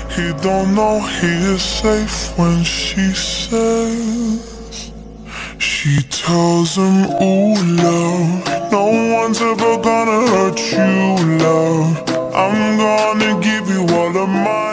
He don't know he is safe when she says, she tells him, ooh, love, no one's ever gonna hurt you, love. I'm gonna give you all of my